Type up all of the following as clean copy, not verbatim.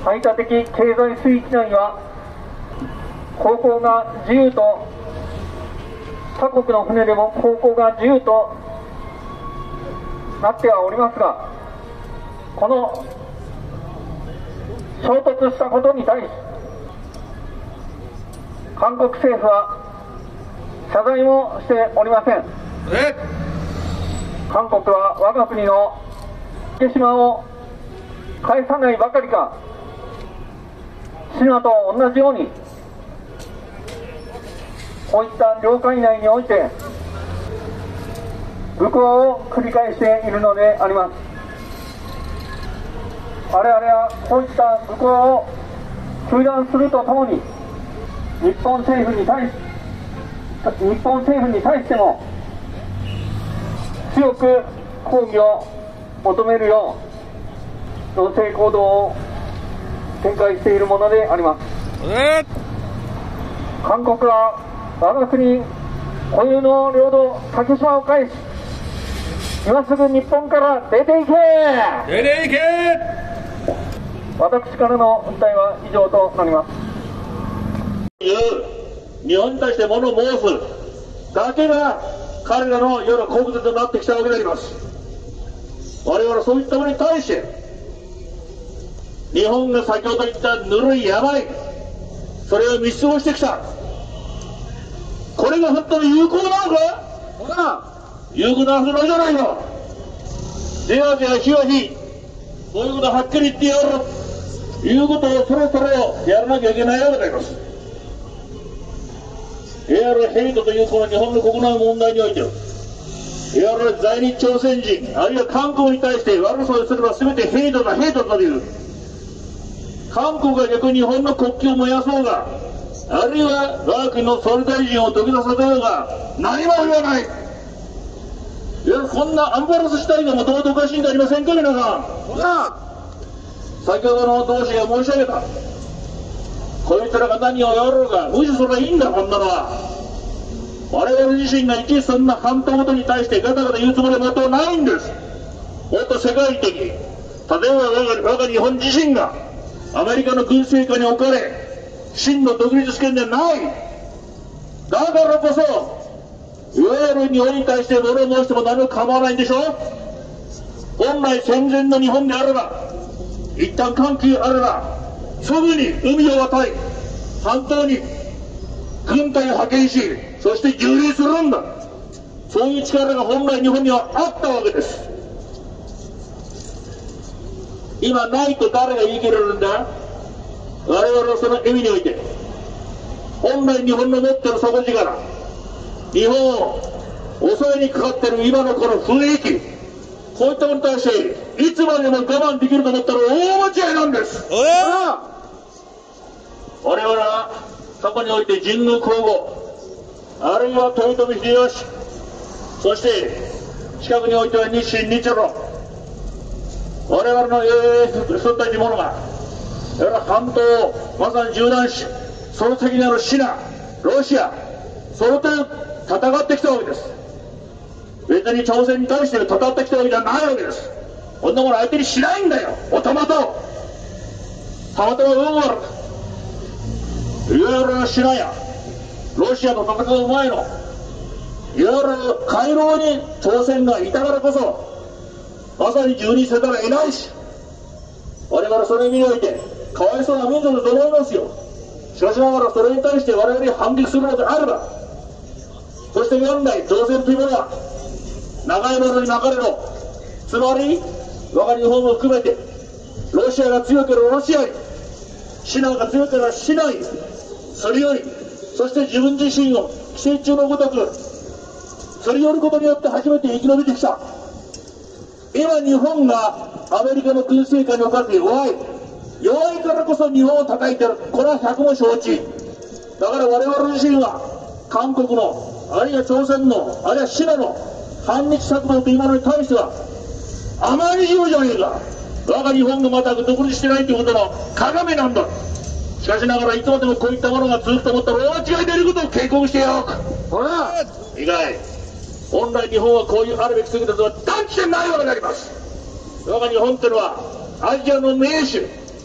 排他的経済水域内は航行が自由と、他国の船でも航行が自由となってはおりますが、この衝突したことに対し韓国政府は謝罪もしておりません。韓国は我が国の竹島を返さないばかりか、シナと同じようにこういった領海内において武功を繰り返しているのであります。我々はこういった武功を糾弾するとともに、日本政府に対しても強く抗議を求めるよう要請行動を展開しているものであります。韓国は我が国固有の領土竹島を返し、今すぐ日本から出ていけ。私からの訴えは以上となります。 日本に対して物申すだけが彼らの世の国税となってきたわけであります。我々はそういったものに対して日本が先ほど言ったぬるい病、それを見過ごしてきた。これが本当に有効なのか。有効なはずないじゃないの。じわじわひわひ、そういうことははっきり言ってやるということをそろそろやらなきゃいけないわけであります。ヘイトというこの日本の国内問題においては、在日朝鮮人あるいは韓国に対して悪さをすれば全てヘイトだという、韓国が逆に日本の国旗を燃やそうが、あるいは我が国の総理大臣を土下座させようが何も言わない。こんなアンバランスしたいがもともとおかしいんじゃありませんか。皆さん、先ほどの同志が申し上げた、こいつらが何をやろうがむしろそれはいいんだ。こんなのは我々自身がいちそんな半島ごとに対してガタガタ言うつもりはもっとないんです。もっと世界的、例えば我が日本自身がアメリカの軍政下に置かれ真の独立主権でない。だからこそいわゆる日本に対して物を申しても何も構わないんでしょ。本来戦前の日本であれば、一旦関係あればすぐに海を渡り半島に軍隊を派遣し、そして蹂躙するんだ。そういう力が本来日本にはあったわけです。今ないと誰が言い切れるんだ。我々はその意味において本来日本の持ってる底力、日本を襲いにかかっている今のこの雰囲気、こういったものに対していつまでも我慢できると思ったら大間違いなんです。我々は過去において神宮皇后、あるいは豊臣秀吉、そして近くにおいては日清日露、我々のそういったものが半島をまさに縦断し、その先にあるシナ、ロシア、それと戦ってきたわけです。別に朝鮮に対して戦ってきたわけじゃないわけです。こんなもの相手にしないんだよ。たまたま運悪く、いわゆるシナやロシアと戦う前のいわゆる回廊に朝鮮がいたからこそまさに蹂躙せざるを得ないし、我々それを見においてかわいそうな民族だと思いますよ。しかしながらそれに対して我々に反撃するのであれば、そして元来朝鮮というものは長いものに流れろ、つまり我が日本も含めてロシアが強ければロシアに、シナが強ければシナにすり寄り、そして自分自身を寄生虫のごとくすり寄ることによって初めて生き延びてきた。今日本がアメリカの軍政下におかれて弱いからこそ日本を叩いてる。これは百も承知だから、我々自身は韓国のあるいは朝鮮のあるいはシナの反日策動というものに対してはあまりにもじゃねえか。我が日本がまた独立してないということの鏡なんだ。しかしながらいつまでもこういったものが続くと思ったら大間違いでいることを警告してやろうか。ほら以外、本来日本はこういうあるべき姿とは断じてないわけであります。我が日本というのはアジアの盟主、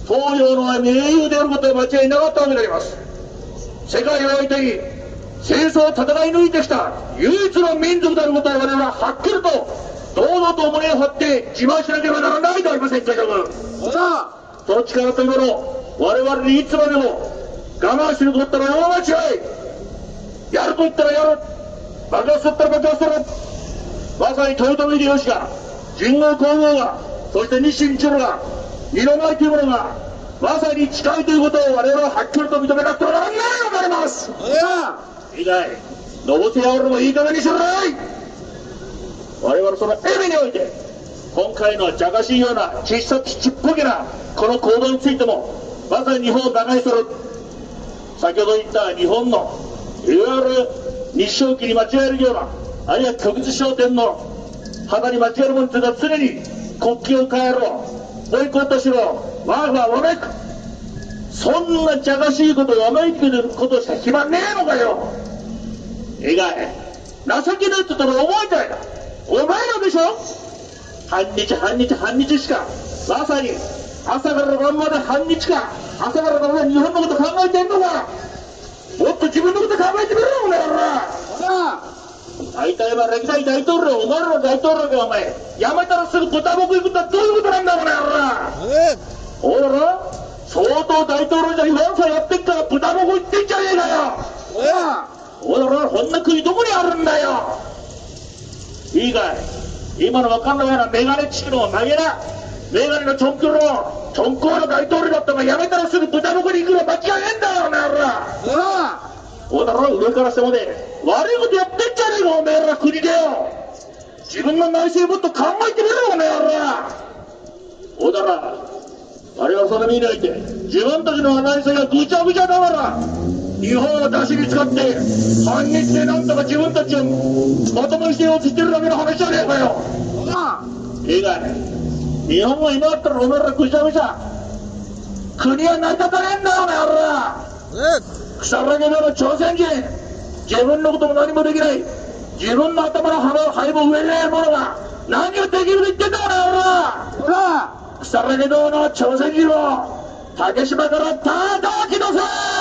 東洋の英雄であることは間違いなかったわけであります。世界を相手に戦争を戦い抜いてきた唯一の民族であることを我々ははっきりと堂々と胸を張って自慢しなければならないではありませんか。その力というものを我々にいつまでも我慢することは大間違い。やると言ったらやる、爆発すったら爆発する。まさに豊臣秀吉が、神宮皇后が、そして日清日露が、二の舞というものがまさに近いということを我々ははっきりと認めなくてはならないのであります。以外のぼせやおるもいい加減にしろい。我々その意味において今回のじゃかしいような小さくちっぽけなこの行動についてもまさに日本を打開する、先ほど言った日本のいわゆる日照期に間違えるような、あるいは旭日商店の旗に間違えるものについては常に国旗を変えろ、ボイコットしろ、わがわめく、そんなじゃかしいことをわめいてくれることしか暇ねえのかよ。以外情けないって言ったら覚えたいな、お前らでしょ。半日しか、まさに朝から晩まで半日か、朝から晩まで日本のこと考えてんのか。もっと自分のこと考えてみろよお前ら。大体は歴代大統領、お前らの大統領がお前やめたらすぐ豚僕行くってどういうことなんだお前ら。おいら相当大統領じゃ日本さやってっから豚僕行ってんじゃねえかよ。おいらこんな国どこにあるんだよ。いいかい、今の分かんないようなメガネチキの投げなメガネのチョンコーの大統領だったらやめたらすぐ豚僕に行くの間違いねえんだよお前ら。おだら上から下まで悪いことやってんじゃねえかおめえら国でよ。自分の内政もっと考えてみろおめえら。おだら我々その見ないて自分たちの内政がぐちゃぐちゃだから日本を出しに使って反日でなんとか自分たちをまともにしてようとしてるだけの話じゃねえかよ。いいかい、日本がいなかったらおめえらぐちゃぐちゃ国は成り立たねえんだよおめえら。腐らげの朝鮮人、自分のことも何もできない、自分の頭の灰も植えないものが何をできると言ってんだお前ら。腐らげの朝鮮人を竹島から叩き出せ。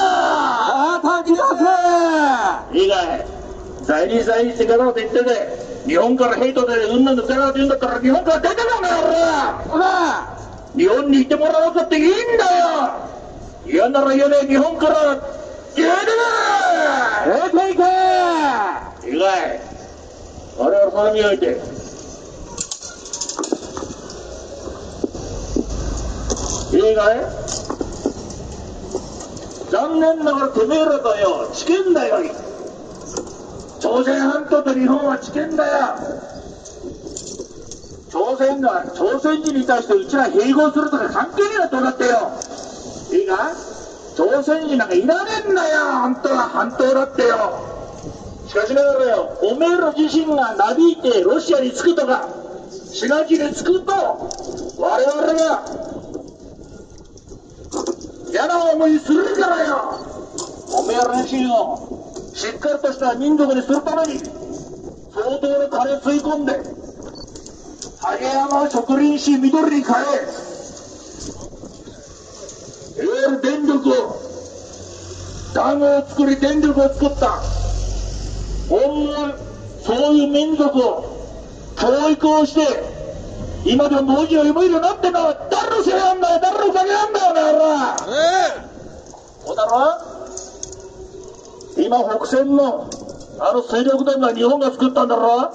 いいかい、在日って方と言ってて日本からヘイトでうんぬん抜けなと言うんだったら日本から出てるお前ら。日本にいてもらわなくていいんだよ。嫌なら嫌で日本から出ていけ。いいかい、我々それにおいていいかい、残念ながらてめえらとよ知見だよ。朝鮮半島と日本は知見だよ。朝鮮人に対してうちら併合するとか関係ねえなとなってよ。いいか、朝鮮人なんかいらねえんだよ。本当は半島だってよ。しかしながらよ、おめえら自身がなびいてロシアに着くとか滋賀地に着くと我々が嫌な思いするからよ。おめえら自身をしっかりとした民族にするために相当の金吸い込んで萩山植林市緑に変え、いわゆる電力をダムを作り電力を作ったそういう民族を教育をして今でも文字を読めるようになってんのは誰のせいなんだよ、誰のおかげなんだよお前ら。そうだろ。今北線の水力団が日本が作ったんだろ。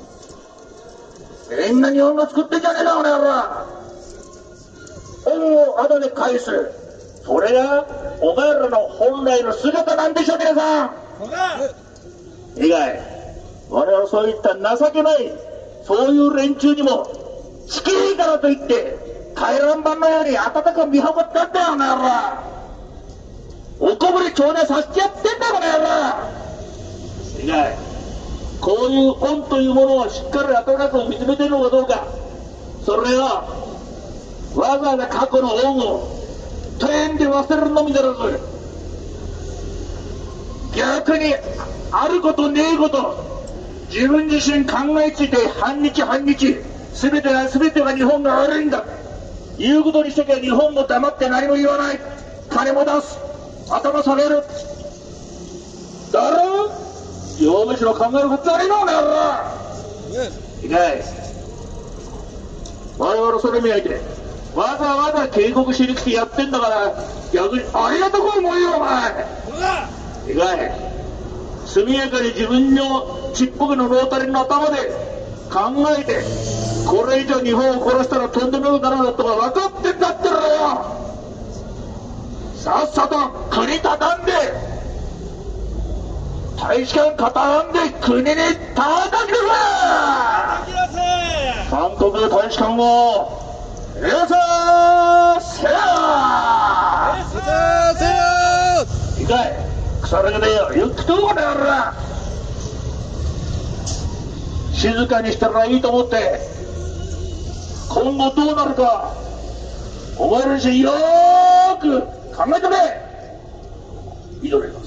みんな日本が作ってんじゃねえかお前ら。恩をあだで返す、それがお前らの本来の姿なんでしょ皆さん。以外我々そういった情けないそういう連中にも地形からといって回覧板のように温かく見守ってやったよお前ら。おこぼれ頂戴させてやってんだお前ら。以外こういう恩というものをしっかり温かく見つめているのかどうか、それはわざわざ過去の恩をトレンで忘れるのみならず逆にあることねえこと自分自身考えついて半日全てが日本が悪いんだ、 言うことにしてけ日本も黙って何も言わない。金も出す。頭下げる。だろ両務士の考えることありのお前ら。いかい。我々それ見合いでわざわざ警告しに来てやってんだから逆にありがたく思うよお前。いかい。速やかに自分のちっぽけのロータリーの頭で考えてこれ以上日本を殺したらとんでもなくなるんだとか分かってんだってのよ。さっさと国畳んで大使館畳んで国に叩き出せ。韓国大使館を閉鎖せよ。いかい腐らけでよゆっくとこだよら。静かにしたらいいと思って今後どうなるかお前らによーく考えてくれ。以上です。